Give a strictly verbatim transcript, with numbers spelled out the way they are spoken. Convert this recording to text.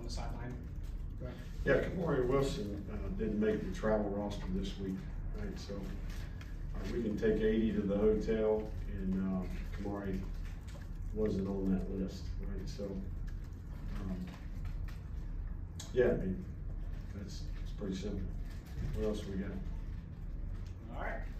the sideline. Right. Yeah, Kamari Wilson uh, didn't make the travel roster this week, right? So uh, we can take eighty to the hotel, and um, Kamari wasn't on that list, right? So um, yeah, I mean, that's it's pretty simple. What else we got? All right.